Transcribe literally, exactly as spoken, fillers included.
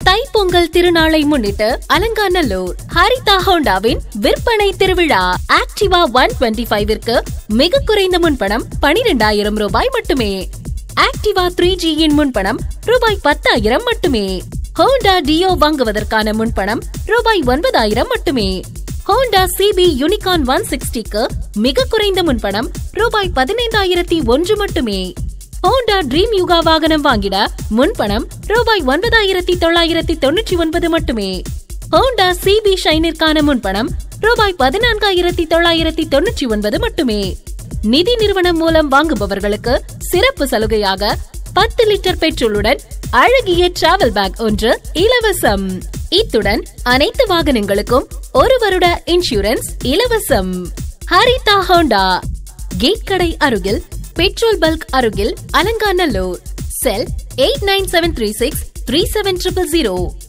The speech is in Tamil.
தை பொங்கல் திருநாளை முன்னிட்டு அலங்காநல்லூர் ஹரிதா ஹோண்டாவின் விற்பனை திருவிழா. ஆக்டிவா ஒன் டுவெண்ட்டி ஃபைவிற்கு மிக குறைந்த முன்பணம் பனிரெண்டாயிரம் ரூபாய் மட்டுமே. ஆக்டிவா த்ரீ ஜியின் முன்பணம் ரூபாய் பத்தாயிரம் மட்டுமே. ஹோண்டா டியோ வாங்குவதற்கான முன்பணம் ரூபாய் ஒன்பதாயிரம் மட்டுமே. ஹோண்டா சிபி யூனிகார்ன் ஒன் சிக்ஸ்டிக்கு மிக குறைந்த முன்பணம் ரூபாய் பதினைந்தாயிரத்தி ஒன்று மட்டுமே. ஹோண்டா ட்ரீம் யுகா வாகனம் வாங்கிட முன்பணம் ரூபாய் ஒன்பதாயிரத்தி தொள்ளாயிரத்தி தொண்ணூற்றி ஒன்பது மட்டுமே. ஹோண்டா சிபி ஷைனிற்கான முன்பணம் ரூபாய் பதினான்காயிரத்தி தொள்ளாயிரத்தி தொண்ணூற்றி ஒன்பது மட்டுமே. நிதி நிறுவனம் மூலம் வாங்குபவர்களுக்கு சிறப்பு சலுகையாக பத்து லிட்டர் பெட்ரோலுடன் அழகிய டிராவல் பேக் ஒன்று இலவசம். இத்துடன் அனைத்து வாகனங்களுக்கும் ஒரு வருட இன்சூரன்ஸ் இலவசம். ஹரிதா ஹோண்டா, கேட் கடை அருகில், பெட்ரோல் பல்க் அருகில், Alanganallur. Cell eight nine seven three six three seven triple zero.